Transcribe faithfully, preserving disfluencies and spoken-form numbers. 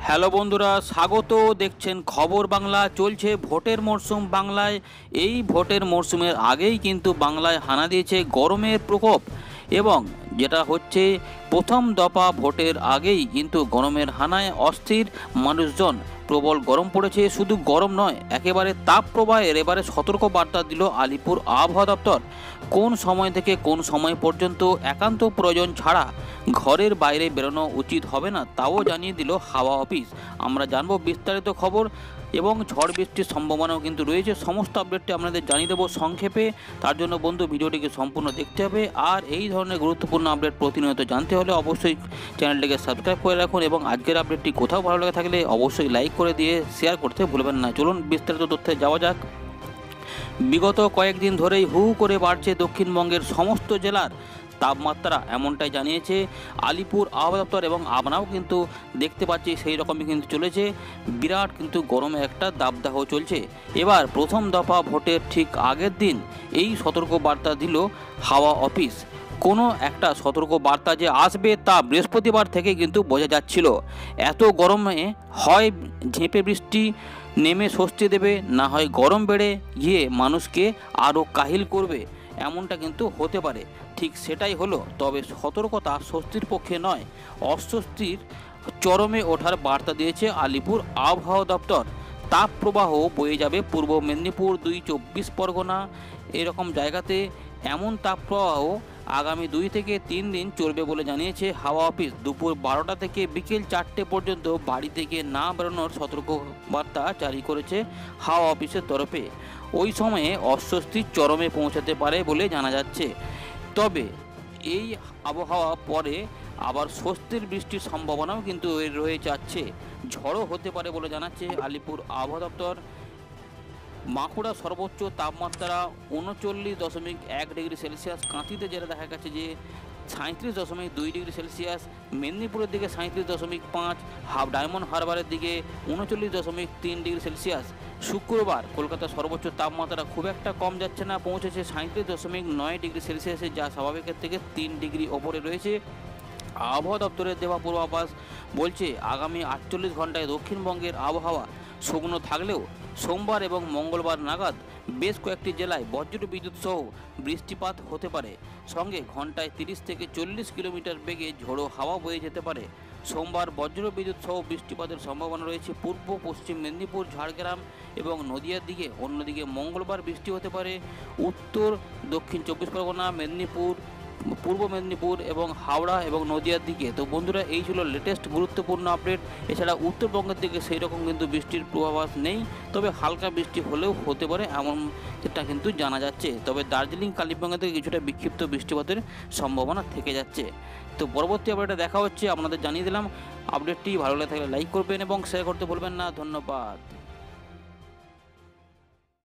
Hello বন্ধুরা, স্বাগত। দেখছেন খবর বাংলা। চলছে ভোটের মরশুম বাংলায়। এই ভোটের মরশুমের আগেই কিন্তু বাংলায় হানা দিয়েছে গরমের প্রকোপ, এবং যেটা হচ্ছে প্রথম দফা ভোটের আগেই কিন্তু গরমের হানায় অস্থির মানুষজন। প্রবল গরম পড়েছে, শুধু গরম নয়, একেবারে তাপ প্রবাহের এবারে সতর্ক বার্তা দিল আলিপুর আবহাওয়া দপ্তর। কোন সময় থেকে কোন সময় পর্যন্ত একান্ত প্রয়োজন ছাড়া ঘরের বাইরে বেরোনো উচিত হবে না, তাও জানিয়ে দিল হাওয়া অফিস। আমরা জানবো বিস্তারিত খবর, এবং ঝড় বৃষ্টির সম্ভাবনাও কিন্তু রয়েছে। সমস্ত আপডেটটি আপনাদের জানিয়ে দেবো সংক্ষেপে। তার জন্য বন্ধু ভিডিওটিকে সম্পূর্ণ দেখতে হবে। আর এই ধরনের গুরুত্বপূর্ণ আপডেট প্রতিনিয়ত জানতে হলে অবশ্যই চ্যানেলটিকে সাবস্ক্রাইব করে রাখুন, এবং আজকের আপডেটটি কোথাও ভালো লেগে থাকলে অবশ্যই লাইক করে দিয়ে শেয়ার করতে ভুলবেন না। চলুন বিস্তারিত তথ্যে যাওয়া যাক। বিগত কয়েকদিন ধরেই হু করে বাড়ছে দক্ষিণবঙ্গের সমস্ত জেলার তাপমাত্রা, এমনটাই জানিয়েছে আলিপুর আবহাওয়া দপ্তর। এবং আমরাও কিন্তু দেখতে পাচ্ছি সেই রকমই কিন্তু চলেছে, বিরাট কিন্তু গরমে একটা দাবদাহ চলছে। এবার প্রথম দফা ভোটের ঠিক আগের দিন এই সতর্ক বার্তা দিল হাওয়া অফিস। কোনো একটা সতর্ক বার্তা যে আসবে তা বৃহস্পতিবার থেকে কিন্তু বোঝা যাচ্ছিল। এত গরমে হয় ঝেঁপে বৃষ্টি নেমে স্বস্তি দেবে, না হয় গরম বেড়ে গিয়ে মানুষকে আরও কাহিল করবে, এমনটা কিন্তু হতে পারে। ঠিক সেটাই হলো, তবে সতর্কতা স্বস্তির পক্ষে নয়, অস্বস্তির চরমে ওঠার বার্তা দিয়েছে আলিপুর আবহাওয়া দপ্তর। তাপ প্রবাহ বয়ে যাবে পূর্ব মেদিনীপুর, দুই চব্বিশ পরগনা, এরকম জায়গাতে এমন তাপ প্রবাহ আগামী দুই থেকে তিন দিন চলবে বলে জানিয়েছে হাওয়া অফিস। দুপুর বারোটা থেকে বিকেল চারটে পর্যন্ত বাড়ি থেকে না বেরোনোর সতর্কবার্তা জারি করেছে হাওয়া অফিসের তরফে। ওই সময়ে অস্বস্তির চরমে পৌঁছাতে পারে বলে জানা যাচ্ছে। তবে এই আবহাওয়া পরে আবার স্বস্তির বৃষ্টির সম্ভাবনাও কিন্তু রয়ে যাচ্ছে। ঝড়ও হতে পারে বলে জানাচ্ছে আলিপুর আবহাওয়া দপ্তর। বাঁকুড়া সর্বোচ্চ তাপমাত্রা উনচল্লিশ দশমিক এক ডিগ্রি সেলসিয়াস, কাঁথিতে যেটা দেখা গেছে যে সাঁত্রিশ দশমিক দুই ডিগ্রি সেলসিয়াস, মেদিনীপুরের দিকে সাঁত্রিশ দশমিক পাঁচ, হাফ ডায়মন্ড হারবারের দিকে উনচল্লিশ দশমিক তিন ডিগ্রি সেলসিয়াস। শুক্রবার কলকাতার সর্বোচ্চ তাপমাত্রা খুব একটা কম যাচ্ছে না, পৌঁছেছে সাঁত্রিশ দশমিক নয় ডিগ্রি সেলসিয়াসে, যা স্বাভাবিকের থেকে তিন ডিগ্রি ওপরে রয়েছে। আবহাওয়া দপ্তরের দেওয়া পূর্বাভাস বলছে আগামী আটচল্লিশ ঘন্টায় দক্ষিণবঙ্গের আবহাওয়া শুকনো থাকলেও সোমবার এবং মঙ্গলবার নাগাদ বেশ কয়েকটি জেলায় বজ্র বিদ্যুৎ সহ বৃষ্টিপাত হতে পারে। সঙ্গে ঘন্টায় তিরিশ থেকে চল্লিশ কিলোমিটার বেগে ঝোড়ো হাওয়া বয়ে যেতে পারে। সোমবার বজ্র বিদ্যুৎ সহ বৃষ্টিপাতের সম্ভাবনা রয়েছে পূর্ব পশ্চিম মেদিনীপুর, ঝাড়গ্রাম এবং নদিয়ার দিকে। অন্যদিকে মঙ্গলবার বৃষ্টি হতে পারে উত্তর দক্ষিণ চব্বিশ পরগনা, মেদিনীপুর, পূর্ব মেদিনীপুর এবং হাওড়া এবং নদিয়ার দিকে। তো বন্ধুরা, এই ছিল লেটেস্ট গুরুত্বপূর্ণ আপডেট। এছাড়া উত্তরবঙ্গের দিকে সেই রকম কিন্তু বৃষ্টির পূর্বাভাস নেই, তবে হালকা বৃষ্টি হলেও হতে পারে এমন সেটা কিন্তু জানা যাচ্ছে। তবে দার্জিলিং, কালিম্পংয়ের দিকে কিছুটা বিক্ষিপ্ত বৃষ্টিপাতের সম্ভাবনা থেকে যাচ্ছে। তো পরবর্তী আপডেটে দেখা হচ্ছে, আপনাদের জানিয়ে দিলাম। আপডেটটি ভালো লাগে থাকলে লাইক করবেন এবং শেয়ার করতে ভুলবেন না। ধন্যবাদ।